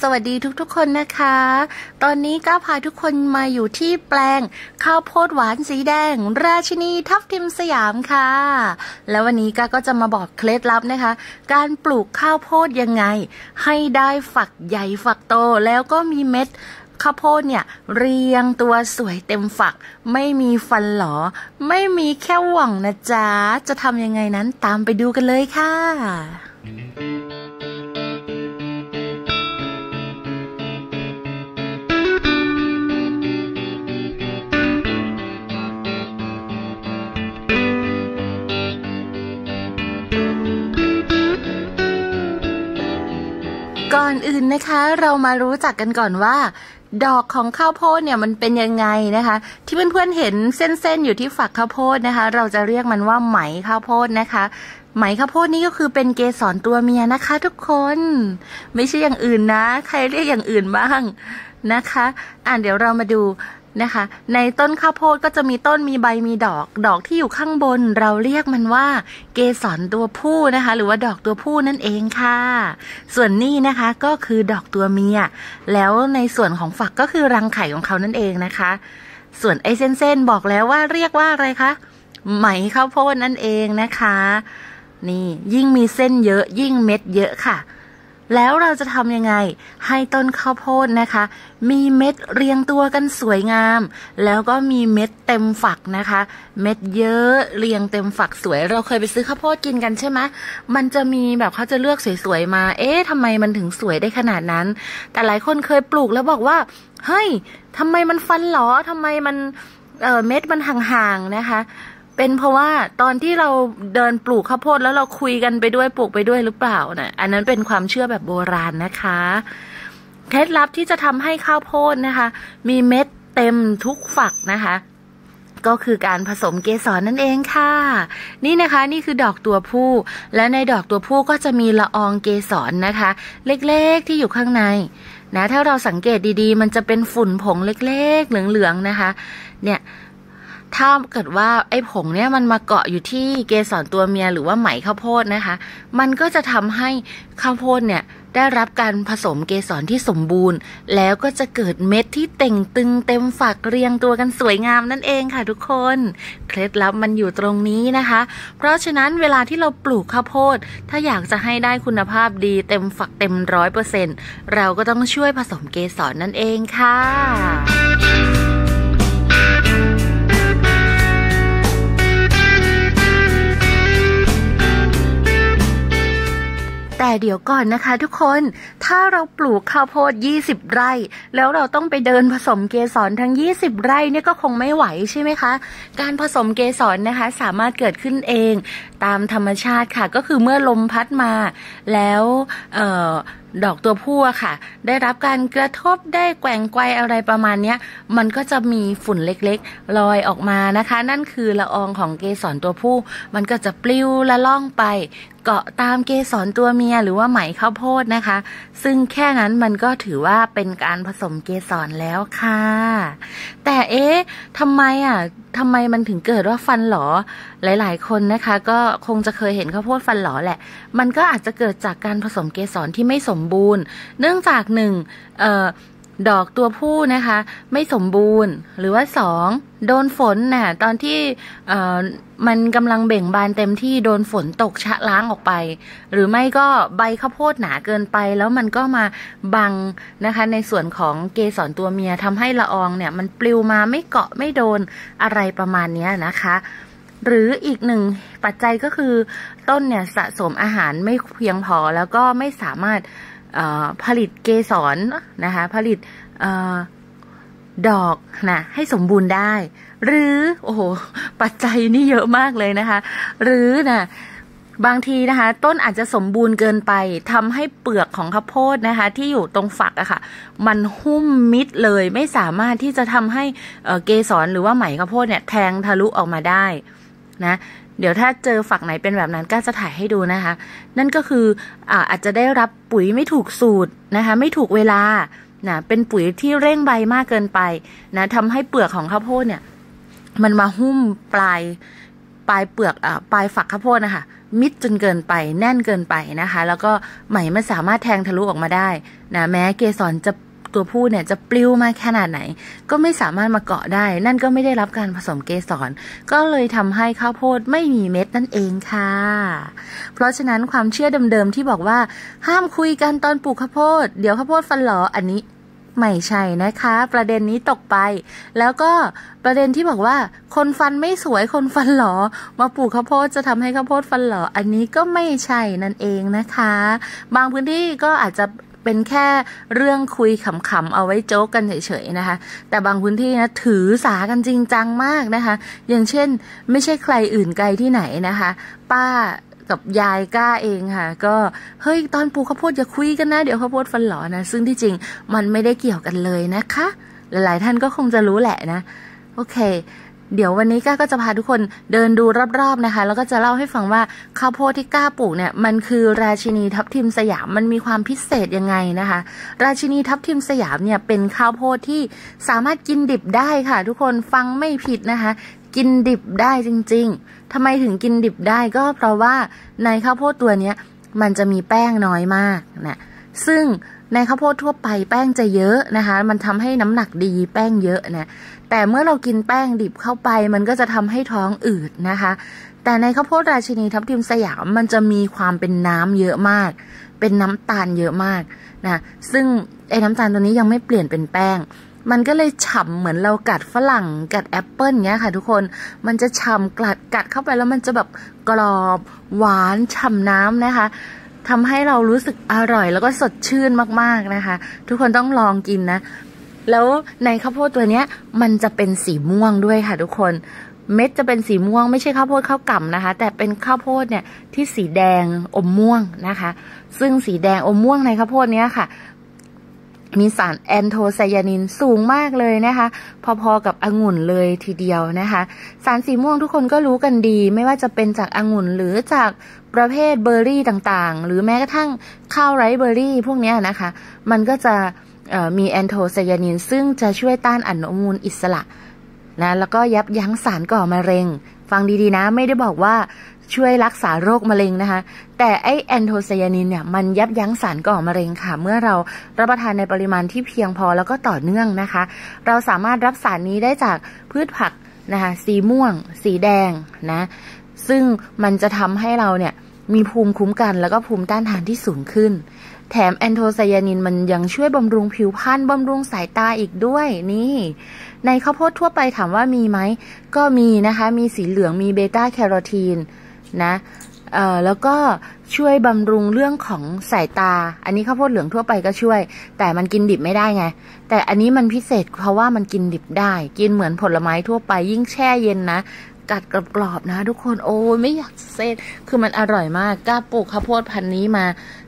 วัสดีทุกๆคนนะคะตอนนี้ก็พาทุกคนมาอยู่ที่แปลงข้าวโพดหวานสีแดงราชินีทับทิมสยามค่ะแล้ววันนี้ก็จะมาบอกเคล็ดลับนะคะการปลูกข้าวโพดยังไงให้ได้ฝักใหญ่ฝักโตแล้วก็มีเม็ดข้าวโพดเนี่ยเรียงตัวสวยเต็มฝักไม่มีฟันหลอไม่มีแค่หว่องนะจ๊ะจะทำยังไงนั้นตามไปดูกันเลยค่ะก่อนอื่นนะคะเรามารู้จักกันก่อนว่าดอกของข้าวโพดเนี่ยมันเป็นยังไงนะคะที่เพื่อนๆเห็นเส้นๆอยู่ที่ฝักข้าวโพดนะคะเราจะเรียกมันว่าไหมข้าวโพดนะคะไหมข้าวโพดนี่ก็คือเป็นเกสรตัวเมียนะคะทุกคนไม่ใช่อย่างอื่นนะใครเรียกอย่างอื่นบ้างนะคะเดี๋ยวเรามาดูนะคะในต้นข้าวโพดก็จะมีต้นมีใบมีดอกที่อยู่ข้างบนเราเรียกมันว่าเกสรตัวผู้นะคะหรือว่าดอกตัวผู้นั่นเองค่ะส่วนนี้นะคะก็คือดอกตัวเมียแล้วในส่วนของฝักก็คือรังไข่ของเขานั่นเองนะคะส่วนไอ้เส้นๆบอกแล้วว่าเรียกว่าอะไรคะไหมข้าวโพดนั่นเองนะคะนี่ยิ่งมีเส้นเยอะยิ่งเม็ดเยอะค่ะแล้วเราจะทำยังไงให้ต้นข้าวโพดนะคะมีเม็ดเรียงตัวกันสวยงามแล้วก็มีเม็ดเต็มฝักนะคะเม็ดเยอะเรียงเต็มฝักสวยเราเคยไปซื้อข้าวโพดกินกันใช่ไหมมันจะมีแบบเขาจะเลือกสวยๆมาทำไมมันถึงสวยได้ขนาดนั้นแต่หลายคนเคยปลูกแล้วบอกว่าเฮ้ยทำไมมันฟันหรอทำไมมันเม็ดมันห่างๆนะคะเป็นเพราะว่าตอนที่เราเดินปลูกข้าวโพดแล้วเราคุยกันไปด้วยปลูกไปด้วยหรือเปล่านะอันนั้นเป็นความเชื่อแบบโบราณนะคะเคล็ดลับที่จะทำให้ข้าวโพดนะคะมีเม็ดเต็มทุกฝักนะคะก็คือการผสมเกสรนั่นเองค่ะนี่นะคะนี่คือดอกตัวผู้และในดอกตัวผู้ก็จะมีละอองเกสรนะคะเล็กๆที่อยู่ข้างในนะถ้าเราสังเกตดีๆมันจะเป็นฝุ่นผงเล็กๆเหลืองๆนะคะเนี่ยถ้าเกิดว่าไอ้ผงเนี่ยมันมาเกาะอยู่ที่เกสรตัวเมียหรือว่าไหมข้าวโพดนะคะมันก็จะทำให้ข้าวโพดเนี่ยได้รับการผสมเกสรที่สมบูรณ์แล้วก็จะเกิดเม็ดที่เต่งตึงเต็มฝักเรียงตัวกันสวยงามนั่นเองค่ะทุกคนเคล็ดลับมันอยู่ตรงนี้นะคะเพราะฉะนั้นเวลาที่เราปลูกข้าวโพดถ้าอยากจะให้ได้คุณภาพดีเต็มฝักเต็ม100%เราก็ต้องช่วยผสมเกสรนั่นเองค่ะแต่เดี๋ยวก่อนนะคะทุกคนถ้าเราปลูกข้าวโพด20 ไร่แล้วเราต้องไปเดินผสมเกสรทั้ง20 ไร่เนี่ยก็คงไม่ไหวใช่ไหมคะการผสมเกสรนะคะสามารถเกิดขึ้นเองตามธรรมชาติค่ะก็คือเมื่อลมพัดมาแล้วดอกตัวผู้ค่ะได้รับการกระทบได้แกว่งไกวอะไรประมาณนี้มันก็จะมีฝุ่นเล็กๆลอยออกมานะคะนั่นคือละอองของเกสรตัวผู้มันก็จะปลิวละล่องไปเกาะตามเกสรตัวเมียหรือว่าไหมข้าวโพดนะคะซึ่งแค่นั้นมันก็ถือว่าเป็นการผสมเกสรแล้วค่ะแต่ทำไมมันถึงเกิดว่าฟันหลอหลายๆคนนะคะก็คงจะเคยเห็นข้าวโพดฟันหลอแหละมันก็อาจจะเกิดจากการผสมเกสรที่ไม่สมบูรณ์เนื่องจากดอกตัวผู้นะคะไม่สมบูรณ์หรือว่า2โดนฝนน่ะตอนที่มันกำลังเบ่งบานเต็มที่โดนฝนตกชะล้างออกไปหรือไม่ก็ใบข้าวโพดหนาเกินไปแล้วมันก็มาบังนะคะในส่วนของเกสรตัวเมียทำให้ละอองเนี่ยมันปลิวมาไม่เกาะไม่โดนอะไรประมาณนี้นะคะหรืออีกหนึ่งปัจจัยก็คือต้นเนี่ยสะสมอาหารไม่เพียงพอแล้วก็ไม่สามารถผลิตเกสรนะคะผลิตดอกนะให้สมบูรณ์ได้หรือปัจจัยนี่เยอะมากเลยนะคะหรือบางทีนะคะต้นอาจจะสมบูรณ์เกินไปทำให้เปลือกของข้าวโพดนะคะที่อยู่ตรงฝักอะค่ะมันหุ้มมิดเลยไม่สามารถที่จะทำให้เกสรหรือว่าไหมข้าวโพดเนี่ยแทงทะลุออกมาได้นะเดี๋ยวถ้าเจอฝักไหนเป็นแบบนั้นก็จะถ่ายให้ดูนะคะนั่นก็คืออาจจะได้รับปุ๋ยไม่ถูกสูตรนะคะไม่ถูกเวลาเป็นปุ๋ยที่เร่งใบมากเกินไปนะทำให้เปลือกของข้าวโพดเนี่ยมันมาหุ้มปลายเปลือกปลายฝักข้าวโพดนะคะมิดจนเกินไปแน่นเกินไปนะคะแล้วก็ไหมมันสามารถแทงทะลุออกมาได้นะแม้เกสรจะตัวผู้เนี่ยจะปลิวมาขนาดไหนก็ไม่สามารถมาเกาะได้นั่นก็ไม่ได้รับการผสมเกสรก็เลยทำให้ข้าวโพดไม่มีเม็ดนั่นเองค่ะเพราะฉะนั้นความเชื่อเดิมๆที่บอกว่าห้ามคุยกันตอนปลูกข้าวโพดเดี๋ยวข้าวโพดฟันหลออันนี้ไม่ใช่นะคะประเด็นนี้ตกไปแล้วก็ประเด็นที่บอกว่าคนฟันไม่สวยคนฟันหลอมาปลูกข้าวโพดจะทำให้ข้าวโพดฟันหลออันนี้ก็ไม่ใช่นั่นเองนะคะบางพื้นที่ก็อาจจะเป็นแค่เรื่องคุยขำๆเอาไว้โจ๊กกันเฉยๆนะคะแต่บางพื้นที่นะถือสากันจริงจังมากนะคะอย่างเช่นไม่ใช่ใครอื่นไกลที่ไหนนะคะป้ากับยายกล้าเองค่ะก็เฮ้ยตอนปลูกข้าวโพดอย่าคุยกันนะเดี๋ยวข้าวโพดฟันหลอนะซึ่งที่จริงมันไม่ได้เกี่ยวกันเลยนะคะหลายๆท่านก็คงจะรู้แหละนะโอเคเดี๋ยววันนี้ก้าก็จะพาทุกคนเดินดูรอบๆนะคะแล้วก็จะเล่าให้ฟังว่าข้าวโพดที่ก้าปลูกเนี่ยมันคือราชินีทับทิมสยามมันมีความพิเศษยังไงนะคะราชินีทับทิมสยามเนี่ยเป็นข้าวโพดที่สามารถกินดิบได้ค่ะทุกคนฟังไม่ผิดนะคะกินดิบได้จริงๆทำไมถึงกินดิบได้ก็เพราะว่าในข้าวโพดตัวนี้มันจะมีแป้งน้อยมากนะซึ่งในข้าวโพดทั่วไปแป้งจะเยอะนะคะมันทำให้น้ำหนักดีแป้งเยอะนะแต่เมื่อเรากินแป้งดิบเข้าไปมันก็จะทำให้ท้องอืดนะคะแต่ในข้าวโพดราชินีทับทิมสยามมันจะมีความเป็นน้ำเยอะมากเป็นน้ำตาลเยอะมากนะซึ่งไอ้น้ำตาลตัวนี้ยังไม่เปลี่ยนเป็นแป้งมันก็เลยฉ่ำเหมือนเรากัดฝรั่งกัดแอปเปิ้ลเงี้ยค่ะทุกคนมันจะฉ่ำกัดเข้าไปแล้วมันจะแบบกรอบหวานฉ่ำน้ำนะคะทำให้เรารู้สึกอร่อยแล้วก็สดชื่นมากๆนะคะทุกคนต้องลองกินนะแล้วในข้าวโพดตัวนี้มันจะเป็นสีม่วงด้วยค่ะทุกคนเม็ดจะเป็นสีม่วงไม่ใช่ข้าวโพดข้าวกล่ำนะคะแต่เป็นข้าวโพดเนี่ยที่สีแดงอมม่วงนะคะซึ่งสีแดงอมม่วงในข้าวโพดเนี้ยค่ะมีสารแอนโทไซยานินสูงมากเลยนะคะพอๆกับองุ่นเลยทีเดียวนะคะสารสีม่วงทุกคนก็รู้กันดีไม่ว่าจะเป็นจากองุ่นหรือจากประเภทเบอร์รี่ต่างๆหรือแม้กระทั่งข้าวไรซ์เบอร์รี่พวกนี้นะคะมันก็จะมีแอนโทไซยานินซึ่งจะช่วยต้านอนุมูลอิสระนะแล้วก็ยับยั้งสารก่อมะเร็งฟังดีๆนะไม่ได้บอกว่าช่วยรักษาโรคมะเร็งนะคะแต่ไอแอนโทไซยานินเนี่ยมันยับยั้งสารก่อมะเร็งค่ะเมื่อเรารับประทานในปริมาณที่เพียงพอแล้วก็ต่อเนื่องนะคะเราสามารถรับสารนี้ได้จากพืชผักนะคะสีม่วงสีแดงนะซึ่งมันจะทำให้เราเนี่ยมีภูมิคุ้มกันแล้วก็ภูมิต้านทานที่สูงขึ้นแถมแอนโทไซยานินมันยังช่วยบำรุงผิวพรรณบำรุงสายตาอีกด้วยนี่ในข้าวโพดทั่วไปถามว่ามีไหมก็มีนะคะมีสีเหลืองมีเบต้าแคโรทีนนะแล้วก็ช่วยบำรุงเรื่องของสายตาอันนี้ข้าวโพดเหลืองทั่วไปก็ช่วยแต่มันกินดิบไม่ได้ไงแต่อันนี้มันพิเศษเพราะว่ามันกินดิบได้กินเหมือนผลไม้ทั่วไปยิ่งแช่เย็นนะกัดกรอบๆนะทุกคนโอ้ยไม่อยากเซตคือมันอร่อยมากกล้าปลูกข้าวโพดพันธุ์นี้มา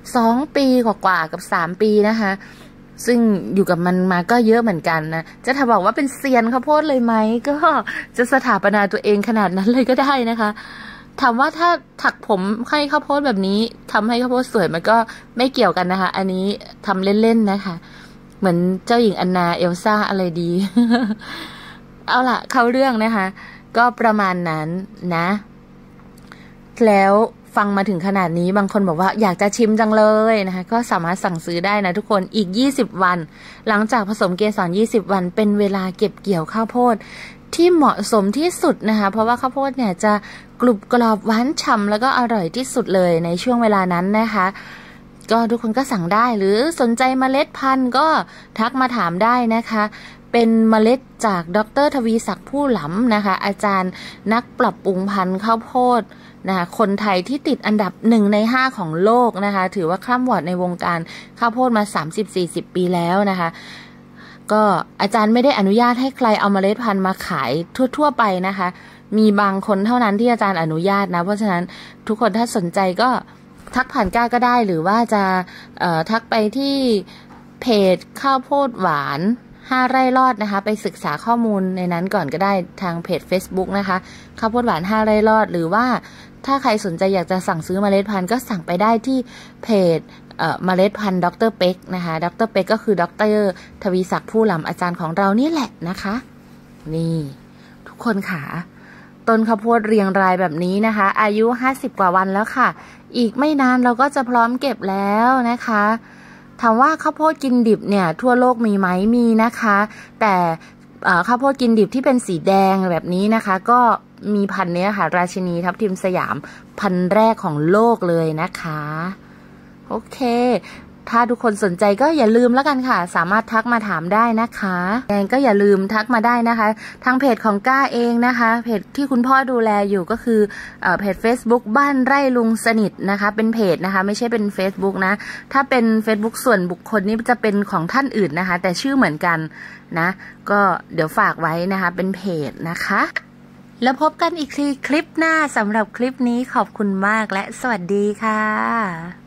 2 ปีกว่าๆกับ3 ปีนะคะซึ่งอยู่กับมันมาก็เยอะเหมือนกันนะจะถ้าบอกว่าเป็นเซียนข้าวโพดเลยไหมก็จะสถาปนาตัวเองขนาดนั้นเลยก็ได้นะคะถามว่าถ้าถักผมให้ข้าวโพดแบบนี้ทำให้ข้าวโพดสวยมันก็ไม่เกี่ยวกันนะคะอันนี้ทำเล่นๆนะคะเหมือนเจ้าหญิงอันนาเอลซ่าอะไรดี เอาล่ะเข้าเรื่องนะคะก็ประมาณนั้นนะแล้วฟังมาถึงขนาดนี้บางคนบอกว่าอยากจะชิมจังเลยนะคะก็สามารถสั่งซื้อได้นะทุกคนอีก20 วันหลังจากผสมเกสร20 วันเป็นเวลาเก็บเกี่ยวข้าวโพดที่เหมาะสมที่สุดนะคะเพราะว่าข้าวโพดเนี่ยจะกรุบกรอบหวานฉ่ำแล้วก็อร่อยที่สุดเลยในช่วงเวลานั้นนะคะก็ทุกคนก็สั่งได้หรือสนใจเมล็ดพันธุ์ก็ทักมาถามได้นะคะเป็นเมล็ดจากดร.ทวีศักดิ์ผู้หลำนะคะอาจารย์นักปรับปรุงพันธุ์ข้าวโพดนะคะคนไทยที่ติดอันดับ1 ใน 5ของโลกนะคะถือว่าคร่ำวอดในวงการข้าวโพดมา 30-40 ปีแล้วนะคะก็อาจารย์ไม่ได้อนุญาตให้ใครเอาเมล็ดพันธุ์มาขายทั่วๆไปนะคะมีบางคนเท่านั้นที่อาจารย์อนุญาตนะเพราะฉะนั้นทุกคนถ้าสนใจก็ทักผ่านก้าก็ได้หรือว่าจะทักไปที่เพจข้าวโพดหวาน5 ไร่รอดนะคะไปศึกษาข้อมูลในนั้นก่อนก็ได้ทางเพจ Facebook นะคะข้าวโพดหวาน5 ไร่รอดหรือว่าถ้าใครสนใจอยากจะสั่งซื้อเมล็ดพันธุ์ก็สั่งไปได้ที่เพจเมล็ดพันธุ์ดร.เป็กนะคะดร.เป็กก็คือดร.ทวีศักดิ์ผู้หลำอาจารย์ของเรานี่แหละนะคะนี่ทุกคนค่ะต้นข้าวโพดเรียงรายแบบนี้นะคะอายุ50กว่าวันแล้วค่ะอีกไม่นานเราก็จะพร้อมเก็บแล้วนะคะถามว่าข้าวโพดกินดิบเนี่ยทั่วโลกมีไหมมีนะคะแต่ข้าวโพดกินดิบที่เป็นสีแดงแบบนี้นะคะก็มีพันธุ์นี้ค่ะราชินีทับทิมสยามพันธุ์แรกของโลกเลยนะคะโอเคถ้าทุกคนสนใจก็อย่าลืมแล้วกันค่ะสามารถทักมาถามได้นะคะก็อย่าลืมทักมาได้นะคะทางเพจของก้าเองนะคะเพจที่คุณพ่อดูแลอยู่ก็คือเพจ Facebook บ้านไร่ลุงสนิทนะคะเป็นเพจนะคะไม่ใช่เป็น Facebook นะถ้าเป็น Facebook ส่วนบุคคลนี่จะเป็นของท่านอื่นนะคะแต่ชื่อเหมือนกันนะก็เดี๋ยวฝากไว้นะคะเป็นเพจนะคะแล้วพบกันอีกทีคลิปหน้าสำหรับคลิปนี้ขอบคุณมากและสวัสดีค่ะ